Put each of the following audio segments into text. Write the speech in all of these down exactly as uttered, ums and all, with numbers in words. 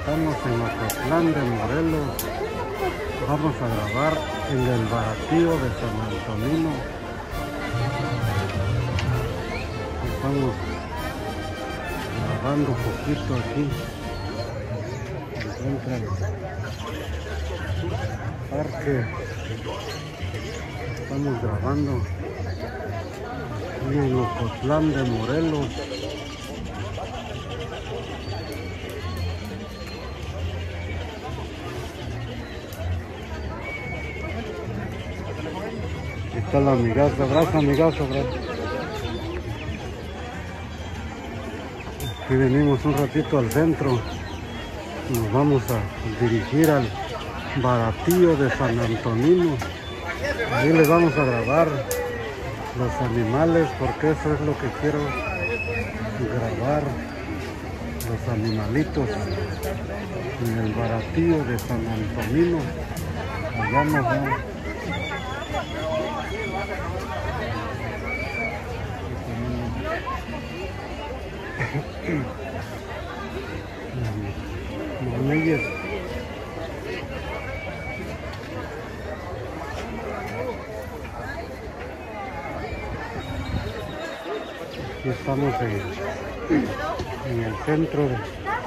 Estamos en Ocotlán de Morelos. Vamos a grabar en el Baratío de San Antonino. Estamos grabando un poquito aquí. Encuentra el parque. Estamos grabando aquí en Ocotlán de Morelos. Aquí está la amigazo, abrazo amigazo, abrazo. Aquí venimos un ratito al centro. Nos vamos a dirigir al Baratío de San Antonino. Ahí les vamos a grabar los animales, porque eso es lo que quiero grabar, los animalitos en el Baratío de San Antonino. Allá nos vamos. Mameyes. Aquí estamos en, en el centro de, de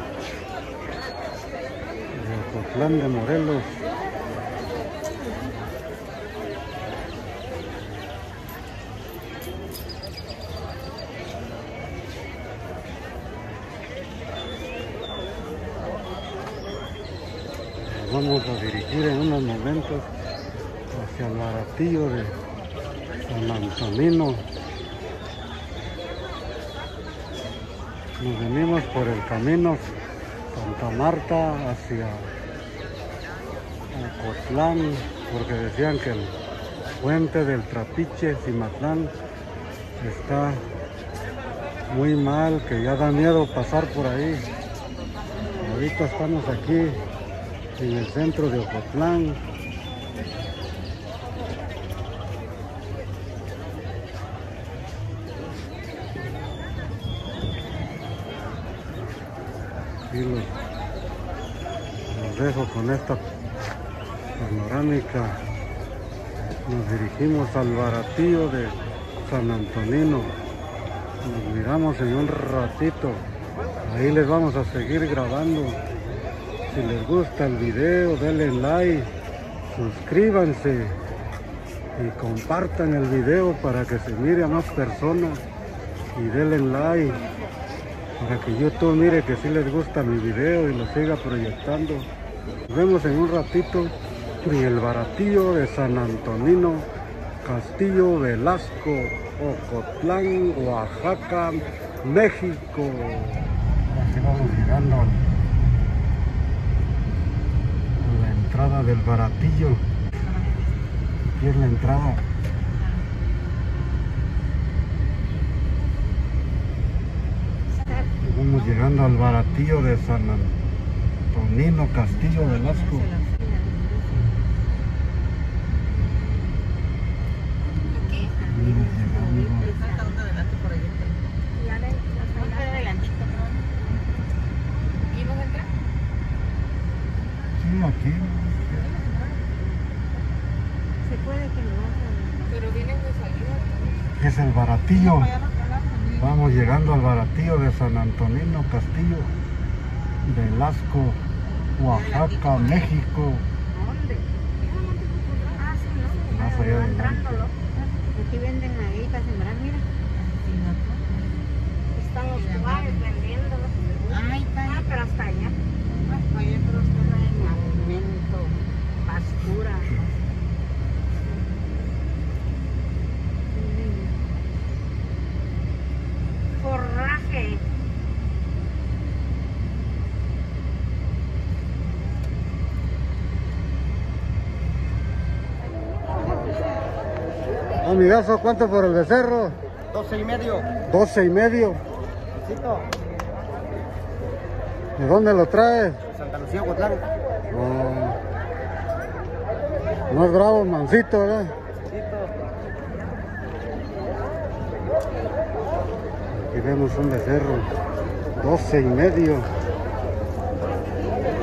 Ocotlán de Morelos. Nos vamos a dirigir en unos momentos hacia el Baratío de San Antonino. Nos venimos por el camino Santa Marta hacia Ocotlán, porque decían que el puente del Trapiche, Cimatlán, está muy mal, que ya da miedo pasar por ahí. Ahorita estamos aquí en el centro de Ocotlán. Y los, los dejo con esta panorámica. Nos dirigimos al Baratío de San Antonino. Nos miramos en un ratito. Ahí les vamos a seguir grabando. Si les gusta el video, denle like, suscríbanse y compartan el video para que se mire a más personas, y denle like para que YouTube mire que sí les gusta mi video y lo siga proyectando. Nos vemos en un ratito en el Baratío de San Antonino, Castillo Velasco, Ocotlán, Oaxaca, México. Así vamos llegando a la entrada del Baratío. Aquí es la entrada. Vamos llegando al Baratío de San Antonino, Castillo Velasco. Sí, aquí. Se puede que no, pero vienen de salida. Es el Baratío. Vamos llegando al Baratío de San Antonino, Castillo Velasco, Oaxaca, México. ¿Dónde? Ah, sí, ¿no? Más allá de entrándolo. Aquí venden ahí para sembrar, mira. Están los cuares vendiéndolos. Ah, pero hasta allá. Hasta allá, pero está en alimento, pastura. Forraje. Amigazo, ¿cuánto por el becerro? Doce y medio. Doce y medio. Besito. ¿De dónde lo traes? Santa Lucía, Ocotlán. No, no es bravo, mansito, ¿verdad? Besito. Aquí vemos un becerro, doce y medio.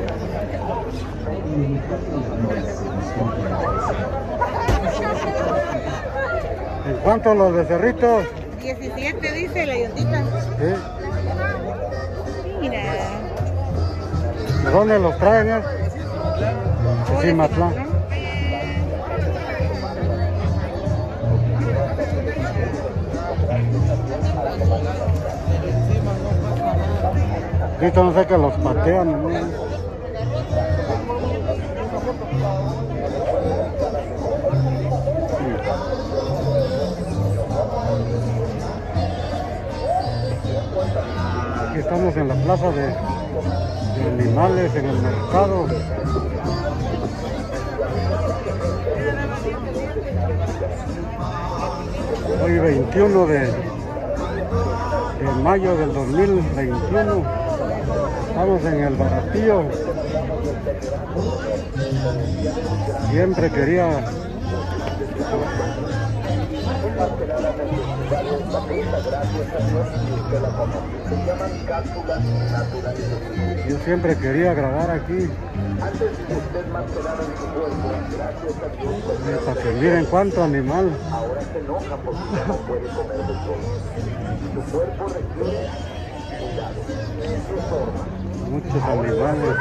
¿En cuánto los becerritos? diecisiete dice la ayudita. Sí. Mira. ¿De dónde los traen? Eh? Oh, Sí, Matlán. Esto no sé que los patean, ¿no? Aquí estamos en la plaza de, de animales, en el mercado. Hoy veintiuno de, de mayo del dos mil veintiuno. Estamos en el Baratillo. Siempre quería Yo siempre quería grabar aquí. Para que miren cuánto animal. Ahora se enoja porque no puede comer de todo. Su cuerpo requiere cuidado. Su forma. Muchos animales.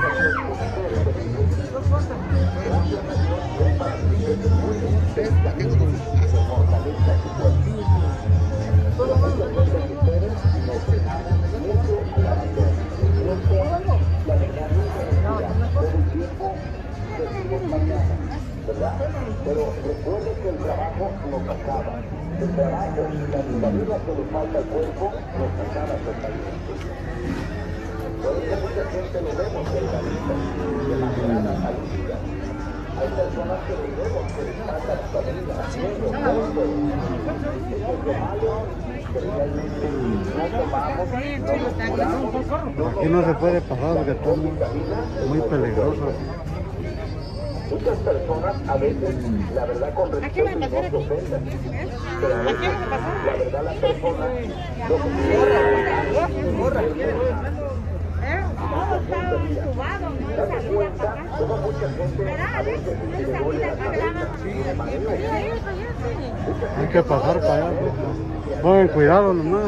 Pero recuerde que el trabajo nos acaba. El trabajo y la vida que le falta al cuerpo nos acaba totalmente. Por eso mucha gente lo vemos delgadita, de manera saludita. Hay personas que lo vemos que les falta la salida, haciendo, todo. Eso es lo malo, que realmente no tomamos, no curamos. Aquí no se puede pasar porque está muy, muy peligroso. Muchas personas a veces, la verdad, con respeto no se ofenden. Pero a veces, la verdad, la persona lo que corra, Hay que pasar para allá. Pongan cuidado nomás.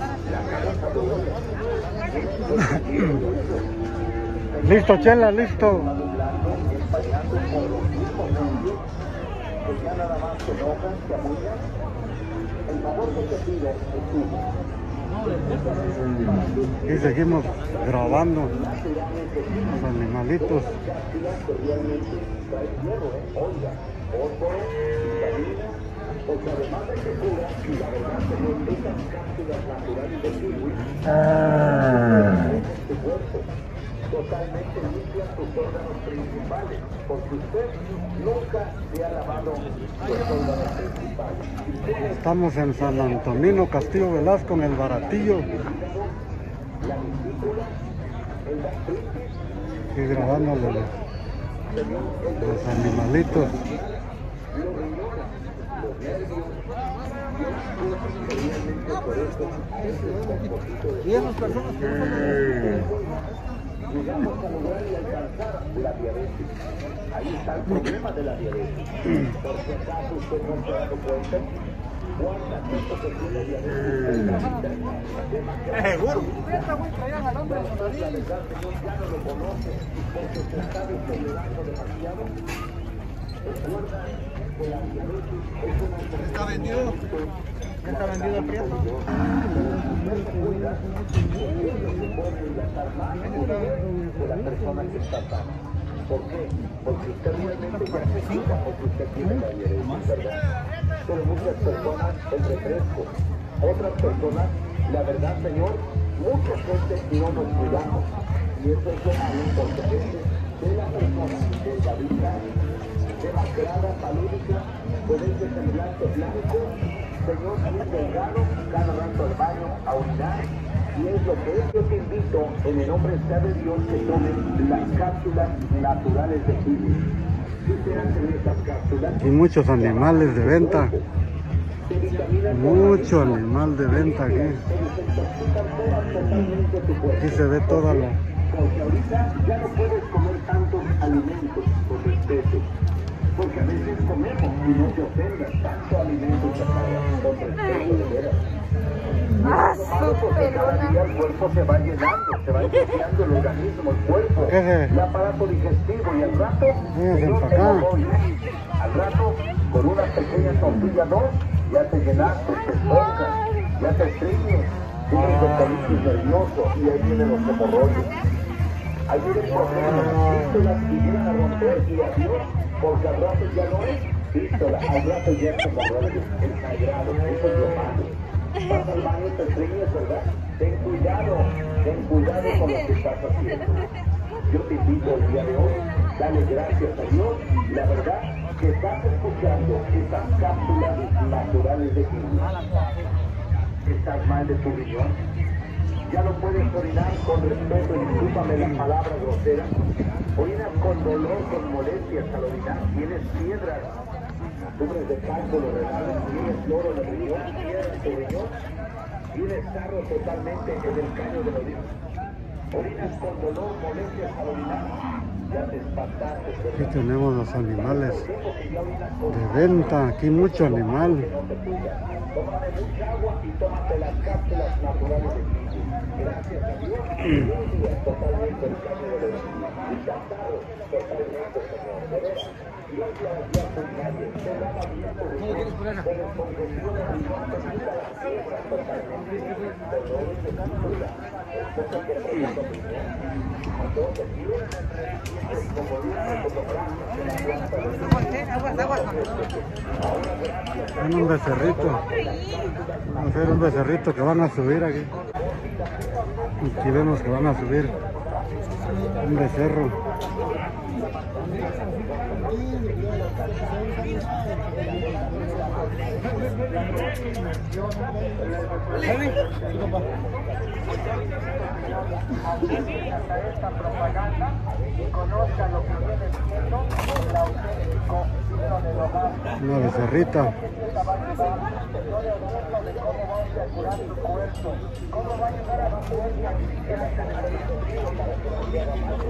Listo, Chela, listo. Ya nada más se enojan, se apoyan. El favor que te pido es tuyo. Y seguimos grabando los animalitos. Porque además de que cura, la verdad que no estas cápsulas naturales de kiwi, tu cuerpo totalmente limpian tus órganos principales, porque usted nunca se ha lavado sus órganos principales. Estamos en San Antonino, Castillo Velasco, en el Baratillo. La vesícula, el gastritis, Y grabando los, los animalitos. ¿Y esas personas que llegamos a lograr y alcanzar la diabetes? Ahí está el problema de la diabetes. Por si acaso usted no se ha dado cuenta, ¿cuánta gente que tiene diabetes? es seguro? La verdad, Señor, ya no lo conoce porque se está deteriorando demasiado. Recuerda que la diabetes es una enfermedad. ¿Está vendido? ¿Ya está vendido el prieto? De la persona que está sana. ¿Por qué? Porque usted realmente necesita, porque usted tiene la diabetes, ¿verdad? Pero muchas personas el refresco, otras personas, la verdad, Señor, mucha gente no nos cuidamos. Y eso es lo malo, porque a veces de la persona delgadita, demacrada, palúdica, con ese semblante blanco, Señor, muy delgado, cada rato al baño, a orinar. Y es lo que es, yo te invito, en el nombre sea de Dios, que tomen las cápsulas naturales de kiwi. ¿Qué se hacen estas cápsulas? Y muchos animales de venta. Mucho animal de venta aquí. Aquí se ve toda la... Porque ahorita ya no puedes comer tantos alimentos con respeto. Porque a veces comemos y no se ofendan tanto alimento chatarra con respeto de veras. ¡Ah, Malo porque cada día el cuerpo se va llenando, se va ensuciando el organismo, el cuerpo, el aparato digestivo y al rato, Señor, te lo doy. Al rato, con una pequeña tortilla dos, ya te llenaste, te esponjas, ya te estriñes, tienes de colitis nervioso y ahí vienen los hemorroides. Ahí vienen problemas, vístolas y vienen a romper y adiós, porque al rato ya no es vístola, al rato ya es hemorroides, el sagrado, eso es lo malo. Vas al baño y te estriñes, ¿verdad? Ten cuidado, ten cuidado con lo que estás haciendo. Yo te invito el día de hoy, dale gracias a Dios, la verdad, que estás escuchando estas cápsulas naturales de Kiwi. ¿Estás mal de tu riñón? Ya no puedes orinar con respeto, discúlpame la palabra grosera. Orinas con dolor, con molestias al orinar, tienes piedras, sufres de cálculo renal, tienes cloro en el riñón, piedras en tu riñón, tienes sarro totalmente en el caño del orina. Orinas con dolor, molestias al orinar, ya te espantaste. Aquí tenemos los animales de venta, aquí mucho animal. Tómame mucha agua y tómate las cápsulas naturales de Kiwi. Gracias a Dios, limpias totalmente el caño del orina. Y cansado totalmente, Señor. De veras, limpias ya tu calle, te lava bien tu riñón, te descongestiona el riñón, te quita las piedras totalmente. Dolores de cálculo, el poco que produce tu riñón. Cuando te tiran, como dice, como brazos en la planta del Ven un becerrito. Vamos a ver un becerrito que van a subir aquí. Aquí vemos que van a subir un becerro. Esta propaganda y conozca lo que viene siendo el auténtico signo del hogar. Una becerrita. Esta va a ayudar de cómo va a curar tu cuerpo, cómo va a ayudar a tu fuerza física para que no te haga mal.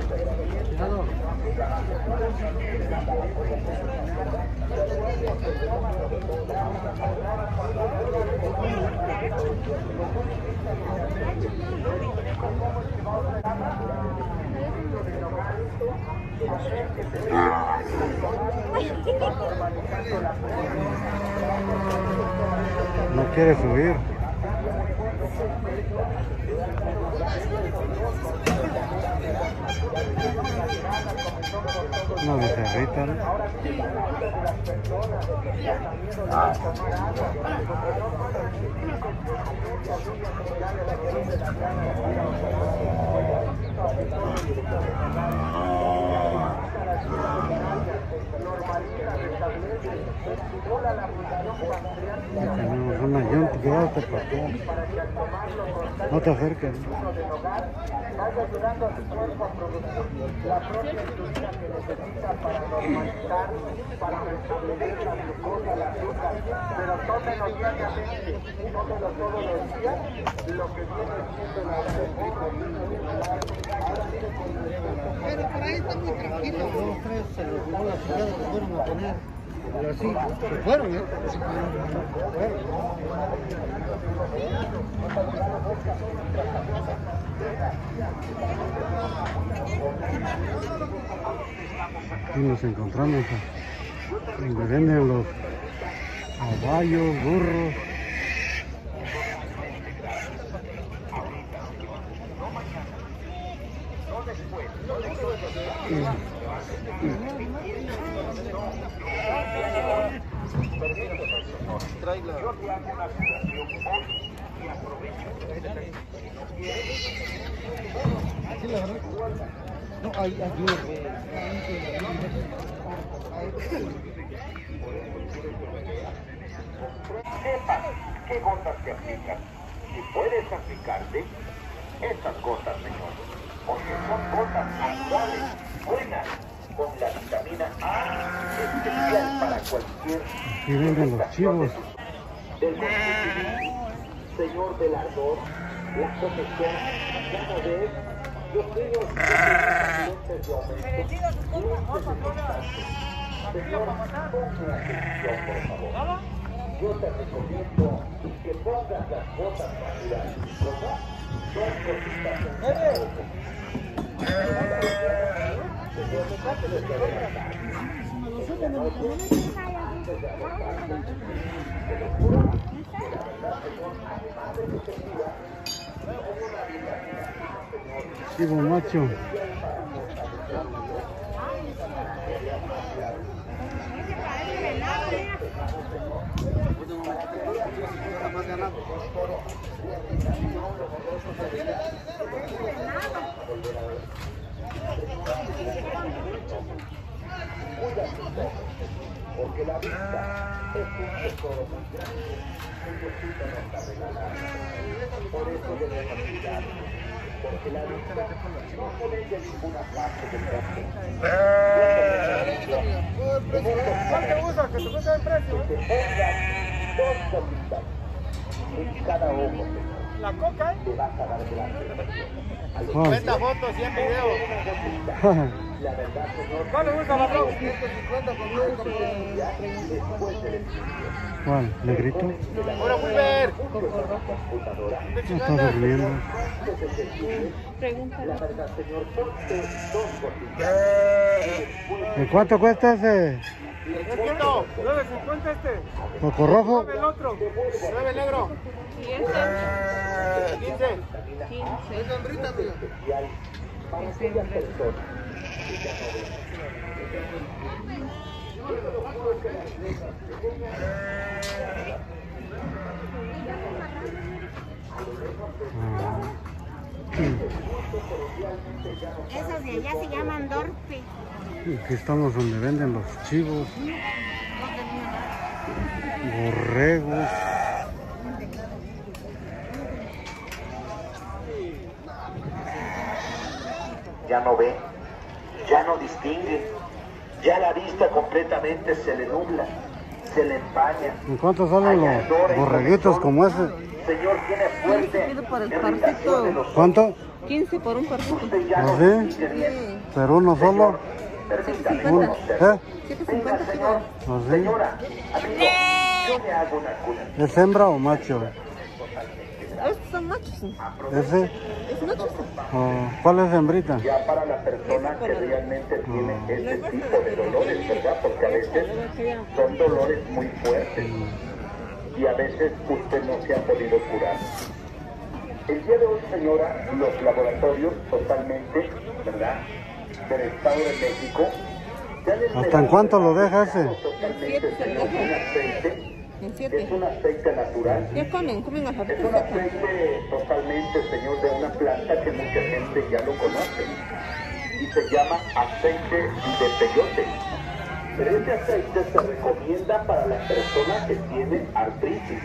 No quiere subir. Una becerrita, ¿no? Ya tenemos una llanta, quédate para acá. No te acerques. Vaya ayudando a su cuerpo a producir la propia insulina que necesita para normalizar, para restablecer la glucosa, el azúcar, pero tómelo diariamente, tómelo todos los días, lo que viene siendo la auténtica. Pero por ahí está muy tranquilo. Los tres se los llevó la ciudad que fueron a poner. Pero así, se fueron, ¿eh? Se fueron. Aquí nos encontramos donde venden los caballos, burros. No, hay ayuda. Sepas qué gotas te aplican. Si puedes aplicarte estas gotas, Señor, porque son gotas actuales, buenas, con la vitamina A, especial para cualquier. Aquí venden los chivos. Del Señor del ardor, la comezón, cada vez Los niños pendientes de aumento. Señor, ponme atención, por favor. Yo te recomiendo que pongas las botas para mirar. ¿Cómo? Dos cositas en Chivo macho. Porque la vista es un tesoro muy grande. Un cosito no está regalado. Por eso debemos cuidar. Porque la vista no puede ir de ninguna parte del mundo. ¿Cuál te gusta? ¿Que te gusta el precio? Que te pongas dos cositas en cada ojo. ¿La coca? Te vas a dar grande. cincuenta fotos, cien videos. La verdad, señor. ¿Cuál le gusta, patrón? ¿Cuál? ¿Negrito? Hola, Wilber. No está durmiendo. La verdad, señor, ponte dos cositas. ¿Y cuánto cuesta ese ¿Cuánto? nueve cincuenta este. coco rojo? nueve el otro. nueve el negro. ¿Y ese? quince. quince. Es hembrita, mía. Para aquellas personas que ya no ven. Esas de allá se llaman Dorpe. Aquí estamos donde venden los chivos, borregos. Ya no ve, ya no distingue, ya la vista completamente se le nubla, se le empaña. ¿En cuánto salen los borreguitos como ese? Señor, tiene fuerte pido por el irritación de los ojos. ¿Cuánto? quince por un parcito. Usted ya ¿Ah, no sí? distingue bien. ¿Pero uno solo? Permítame Uno. conocer. ¿Eh? siete Venga, cincuenta, señor, ¿Ah, sí? señora, amigo, yo le hago una cuna. ¿Es hembra o macho? Estos son machos. ¿Ese? Es macho. Oh, ¿cuál es hembrita? Ya para la persona que realmente tiene ese tipo de dolores, ¿verdad? Porque a veces son dolores muy fuertes y a veces usted no se ha podido curar. El día de hoy, señora, los laboratorios totalmente, ¿verdad?, del Estado de México, ya les ¿Hasta en cuánto lo deja ese? totalmente, señor, un aceite, En es siete. un aceite natural. Ya comen, comen Es alfabeto. un aceite totalmente, señor, de una planta que mucha gente ya lo conoce y se llama aceite de peyote. Pero este aceite se recomienda para la persona que tiene artritis.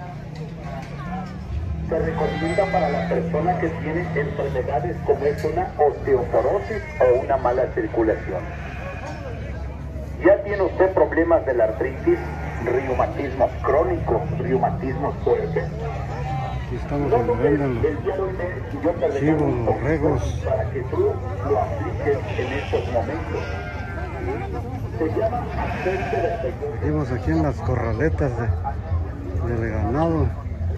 Se recomienda para la persona que tiene enfermedades como es una osteoporosis o una mala circulación. ¿Ya tiene usted problemas de la artritis? Reumatismos crónicos, reumatismos fuertes. Aquí estamos No donde dudes, venden el día de hoy me- yo te regalo chivos, un borregos. poquito para que tú lo apliques en estos momentos. Se llama aceite de peyote. Seguimos aquí en las corraletas de, del ganado.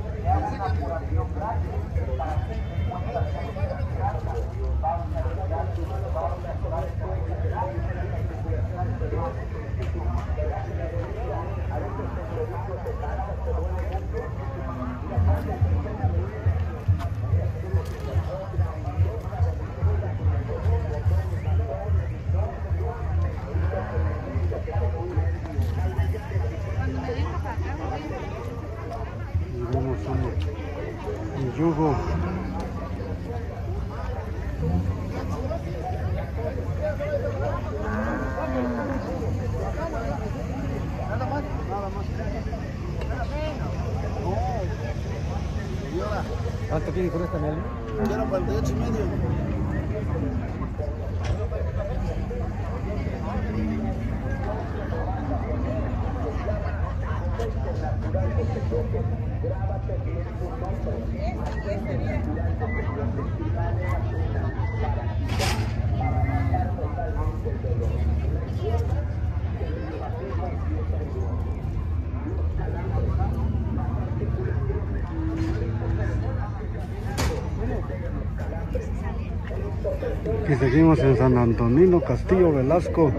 Y vemos un, un yugo. ¿Cuánto quiere con esta miel? Quiero cuarenta y ocho y medio. Aquí seguimos en San Antonino, Castillo Velasco.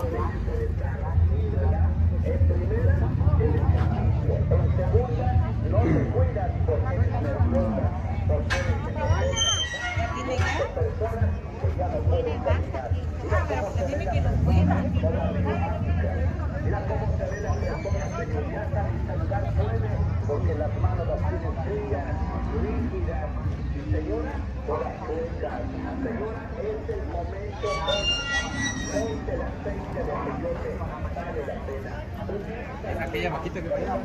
Porque las manos las tienen frías, rígidas, y señora, todas juntas. Señora, es el momento de la aceite de peyote, vale la pena. Es aquella vaquita que vaya.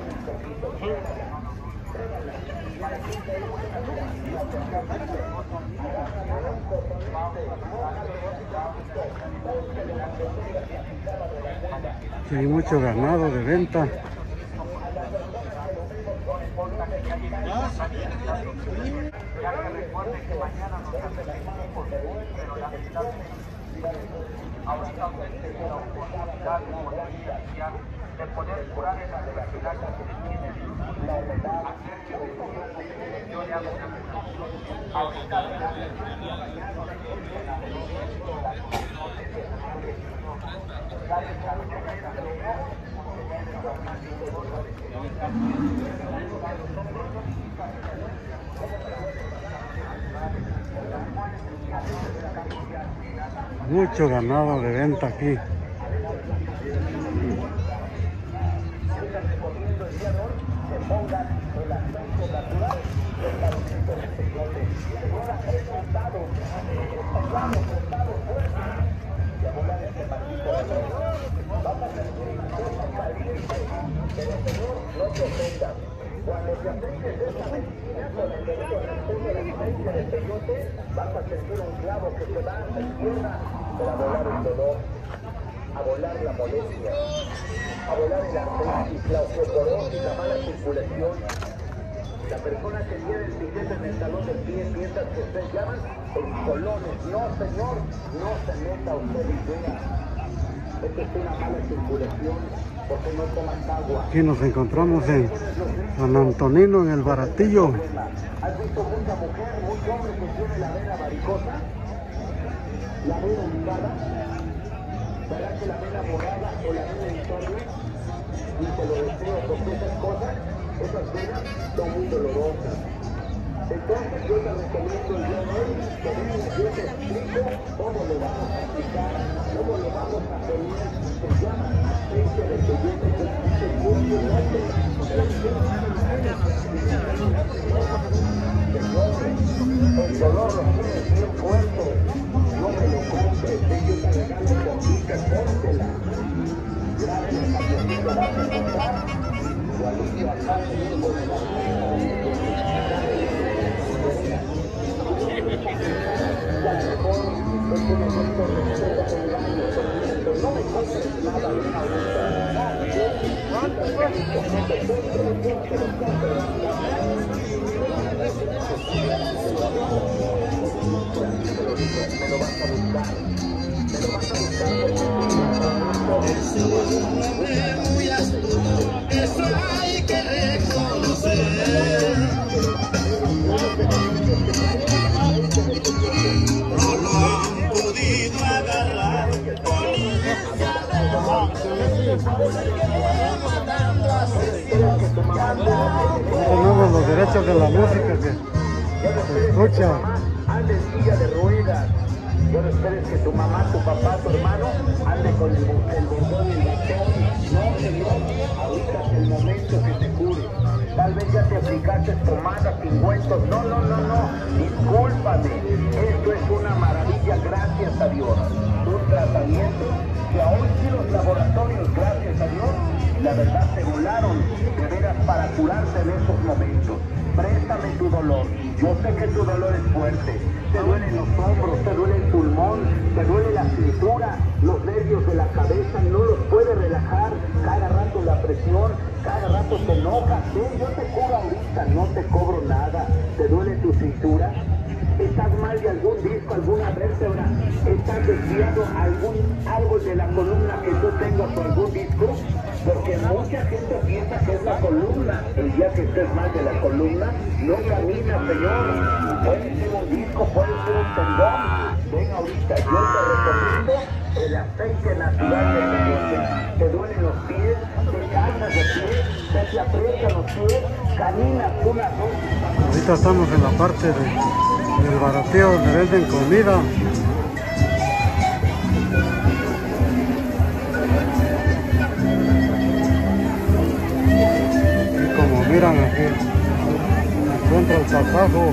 Sí, hay mucho ganado de venta. Ya que recuerden que mañana nos acercamos por hoy, pero la verdad ahorita usted tiene la oportunidad de poder iniciar, de poder curar esa necesidad que tiene. La verdad, yo le hago una petición. Ahorita Mucho ganado de venta aquí. Cuando te apliques esta medicina con el derecho reposo del aceite de peyote, vas a sentir un clavo que te va a la izquierda para volar el dolor, a volar la molestia, a volar el artritis, la osteoporosis, la mala circulación. La persona que tiene el piquete en el talón del pie piensa que ustedes llaman escolones. No, señor, no se meta usted idea. Esto es una mala circulación porque no tomas agua. Aquí nos encontramos en San Antonino, en el Baratillo. ¿Has visto mucha mujer, mucho hombre que tiene la vena varicosa? La vena hinchada. ¿Verdad que la vena morada o la vena hinchada? Y te lo deseo porque esas cosas, esas venas son muy dolorosas. Entonces yo te recomiendo el día de hoy que venga, yo te explico cómo lo vamos a aplicar, cómo lo vamos a poner. Se llama aceite de peyote, que es muy fuerte. El dolor lo tienes bien fuerte, no me lo compres, yo te regalo un poquito, póntela. ¿Sabes el camionero vas a encontrar? Cuando te vas a ir con el no me compres nada bien ahorita. Me lo vas a buscar. Me lo vas a buscar. Eso hay que reconocer. No lo han podido agarrar. Tenemos los derechos de la música que se escucha. Ande en silla de ruedas. Yo no esperes que tu mamá, tu papá, tu hermano ande con el, el bordón y el bastón. No, señor, ahorita es el momento que te cure. Tal vez ya te aplicaste pomadas, ungüentos. No, no, no, no. Discúlpame. Esto es una maravilla, gracias a Dios. Un tratamiento que aún sí los laboratorios, gracias a Dios, la verdad se volaron de veras para curarse en esos momentos. Préstame tu dolor. Yo sé que tu dolor es fuerte. Te duelen los hombros, te duele el pulmón, te duele la cintura, los nervios de la cabeza, no los puedes relajar. Cada rato la presión, cada rato te enojas. Ven, yo te cubro ahorita, no te cobro nada. ¿Te duele tu cintura? ¿Estás mal de algún disco, alguna vértebra? ¿Estás desviado algún algo de la columna que tú tengas o algún disco? porque mucha gente piensa que es la columna. El día que estés mal de la columna, no camina, señor. Puede ser un disco, puede ser un tendón. Ven ahorita, yo te recomiendo el aceite natural de peyote. Te duelen los pies, te cansas de pies, se te aprietan los pies, caminas una dos. Ahorita estamos en la parte de, del barateo donde venden comida. Y como miran aquí, se encuentra el tasajo.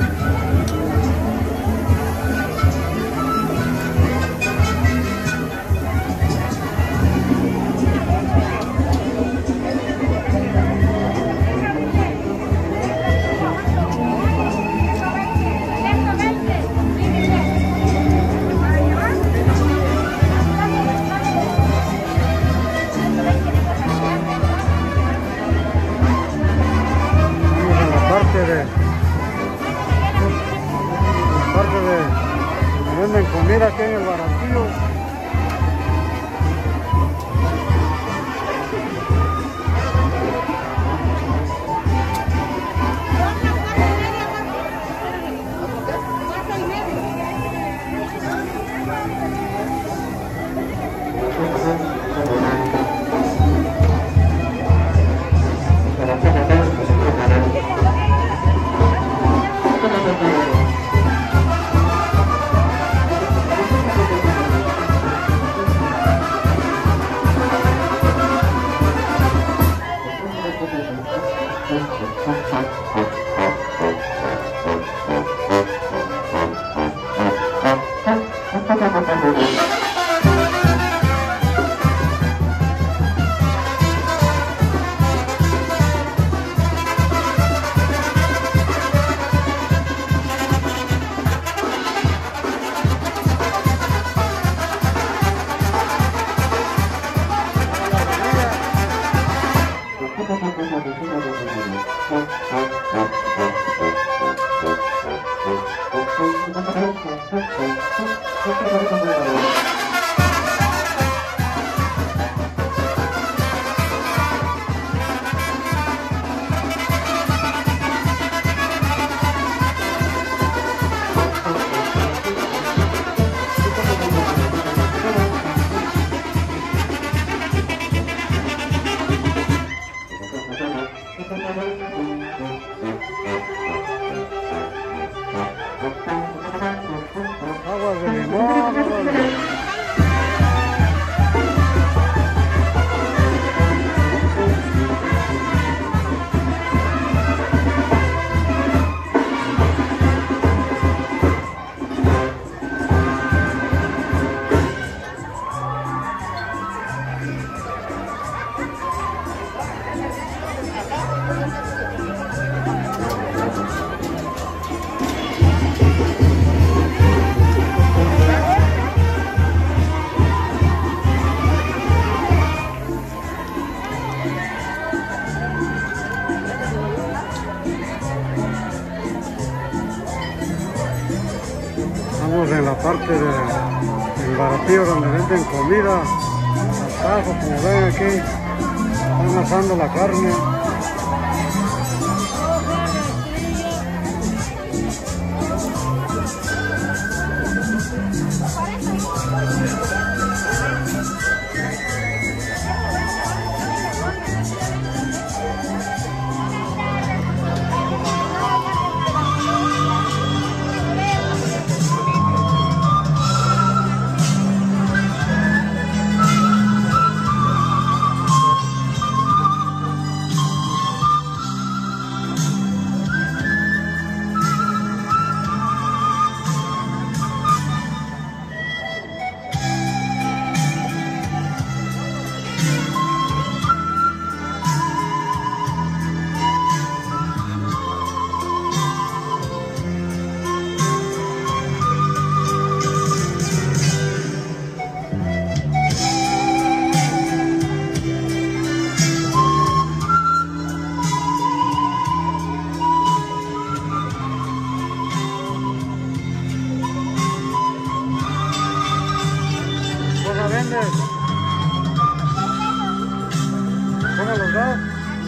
Venden comida aquí en el baratillo. Aguas de limón, aguas de limón. Estamos en la parte de, del baratillo donde venden comida, tasajo, como ven aquí, están asando la carne. ¿Cómo vendes? está?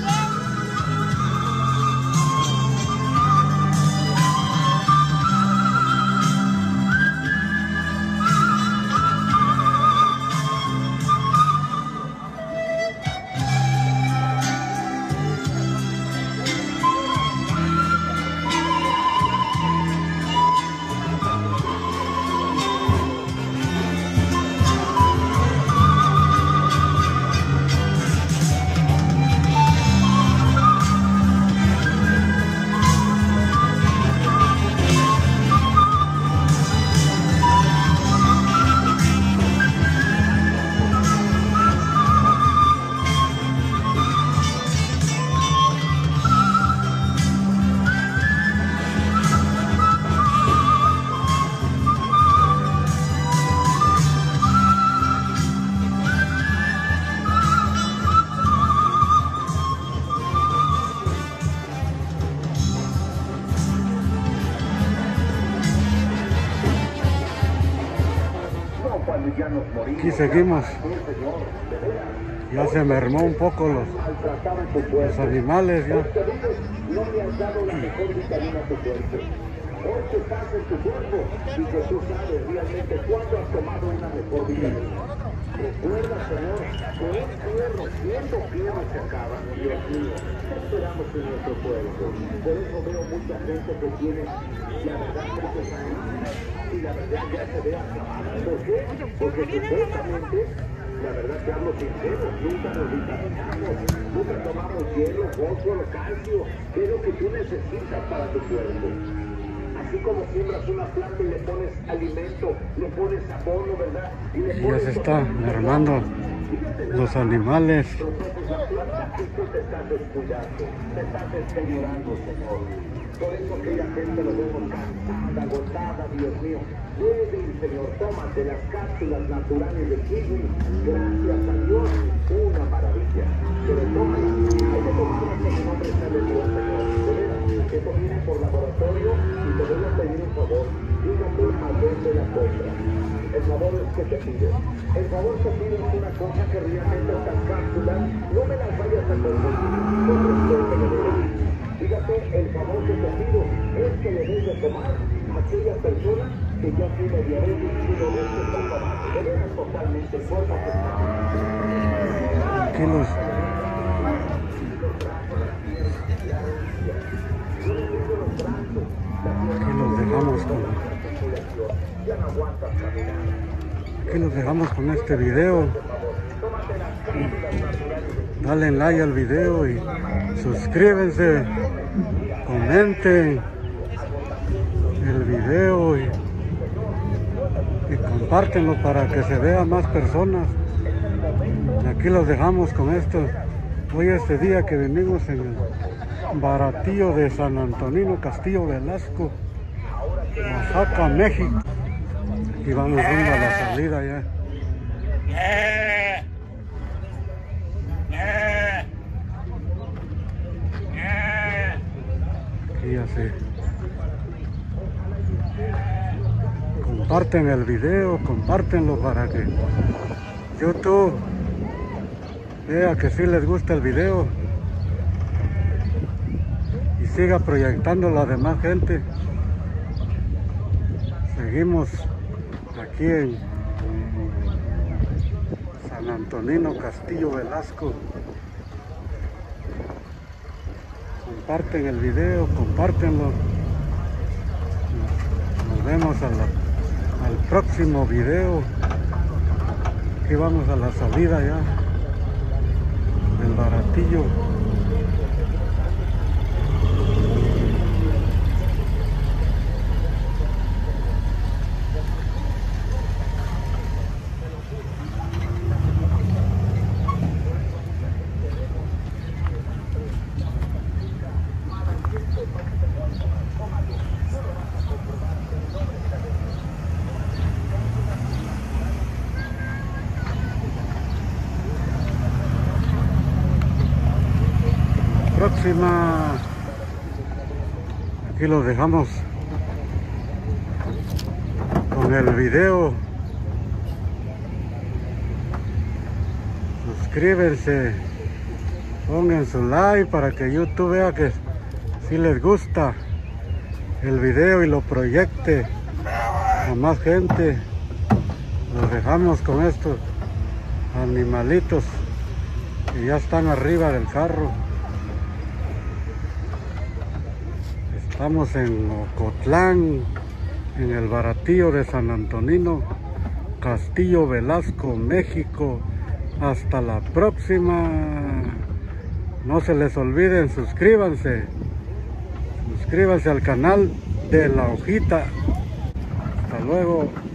Aquí seguimos. Ya se mermó un poco los, los animales ya. No le has dado la mejor vitamina a tu cuerpo. Hoy que estás en tu cuerpo y que tú sabes realmente cuándo has tomado una mejor vitamina. Recuerda, Señor, que un fierro, siendo fierro se acaba. Dios mío, ¿qué esperamos en nuestro cuerpo? Por eso veo mucha gente que tiene la verdad que se y la verdad ya se ve acabada. ¿Por qué? Porque supuestamente, la verdad que hablo sincero, nunca nos vitaminamos, nunca tomamos hielo, fósforo, calcio, que es lo que tú necesitas para tu cuerpo. Así como siembras una planta y le pones alimento, le pones abono, ¿verdad? Y, le Y pones ya se está mermando los animales. y tú te estás descuidando, te estás deteriorando, Señor. Por eso aquella gente lo vemos cansada, agotada, Dios mío. Puede, Señor, tómate las cápsulas naturales de kiwi. Gracias a Dios, una maravilla. Pero tómala, hay que tomarla con el nombre de Dios, Señor. De veras, eso viene por laboratorio y te voy a pedir un favor. Dígame a dónde la compra. El favor es que te pido. El favor que pido es una cosa que realmente estas cápsulas no me las vayas a conseguir. Con respeto, de veras. Fíjate, el favor que te pido es que le des de tomar a aquella persona que ya tiene diabetes y lo ves que está tomando. De veras totalmente forma que está. Aquí los, aquí los dejamos con, aquí los dejamos con este video. Dale like al video y suscríbanse, comenten el video y, y compártenlo para que se vea más personas. Y aquí los dejamos con esto. Hoy este día que venimos en el baratillo de San Antonino Castillo Velasco, Oaxaca, México. Y vamos rumbo a la salida ya. Y así. Comparten el video, compártenlo para que YouTube vea que sí les gusta el video y siga proyectándolo a demás gente. Seguimos aquí en San Antonino Castillo Velasco. Comparten el video, compártenlo. Nos vemos a la, al próximo video. Aquí vamos a la salida ya del baratillo. Próxima, aquí los dejamos con el video. Suscríbanse, Pongan su like para que YouTube vea que si les gusta el video y lo proyecte a más gente. Los dejamos con estos animalitos que ya están arriba del carro. Estamos en Ocotlán, en el Baratillo de San Antonino, Castillo Velasco, México. Hasta la próxima. No se les olviden, suscríbanse. Suscríbanse al canal de La Hojita. Hasta luego.